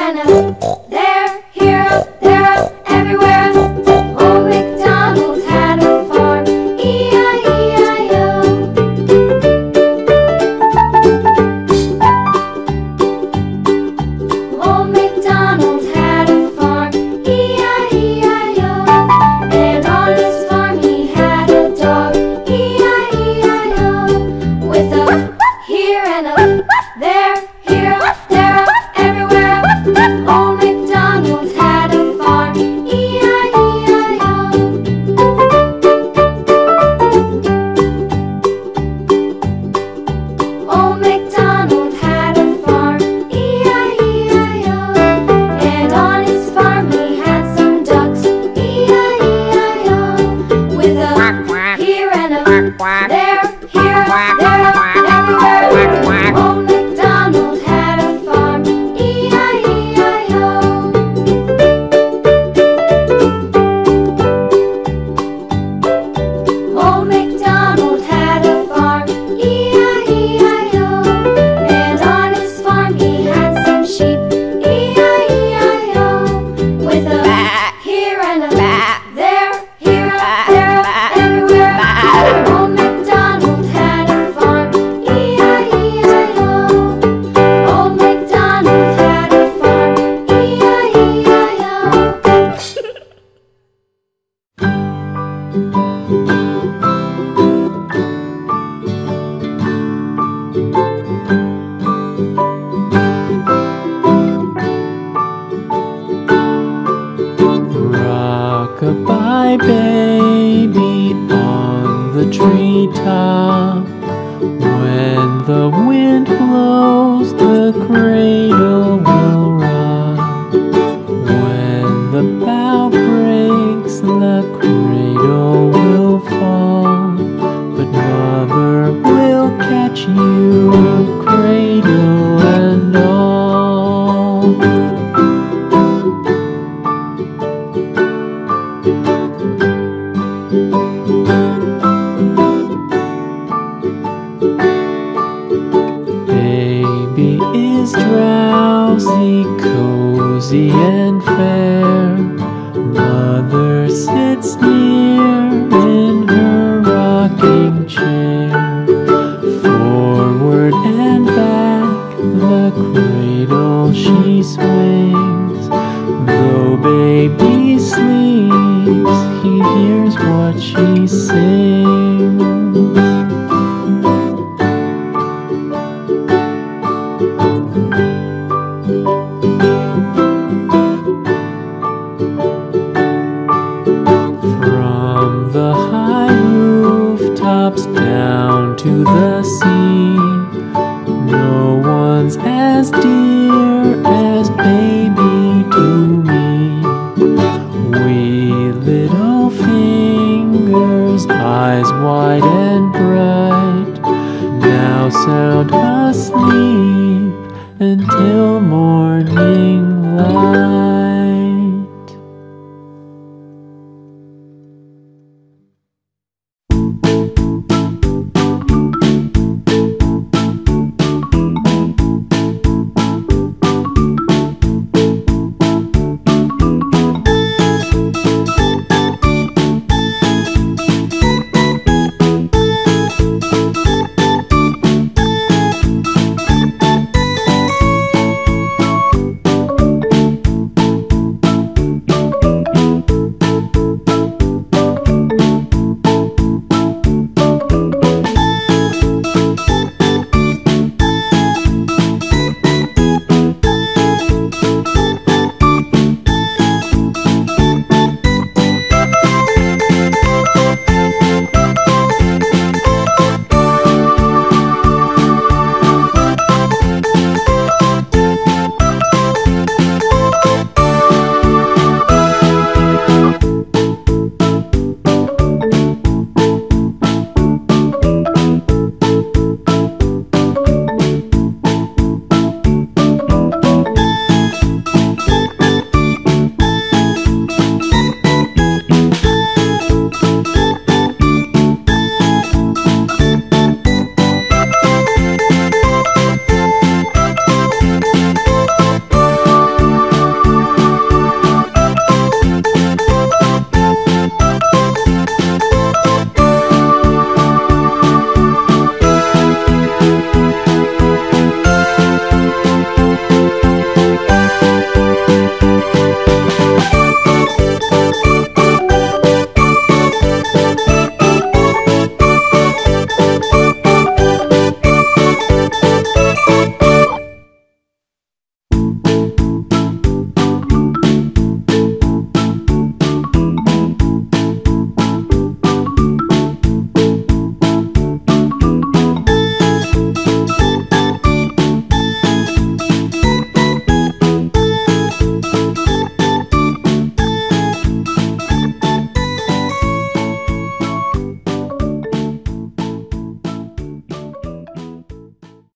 and a there, here, up, there, up, everywhere. Old MacDonald had a farm, E-I-E-I-O. Old MacDonald had a farm, E-I-E-I-O. And on his farm he had a dog, E-I-E-I-O. With a here and a there, here, up, there, up, everywhere. Old MacDonald had a farm, E-I-E-I-O. Old MacDonald had a farm, E-I-E-I-O. And on his farm he had some ducks, E-I-E-I-O. With a here and a there, here, there, everywhere. Old MacDonald had a farm, E-I-E-I-O. Old MacDonald had a farm, E-I-E-I-O. And on his farm he had some sheep, E-I-E-I-O. With a here and a there, here, up, there, up, everywhere. Old MacDonald had a farm, E-I-E-I-O. Old MacDonald had a farm, E-I-E-I-O. Rock-a-bye baby on the treetop. When the wind blows, the cradle will rock. When the bough breaks, the cradle will fall. But mother will catch you, cradle and all. Baby is drowsy, cozy and fair. Mother sits near in her rocking chair. Forward and back, the cradle she swings. Though baby sleeps, he hears what she sings. From the high rooftops down to the sea, no one's as dear as baby to me. Wee little fingers, eyes wide and bright, now sound asleep until morning light.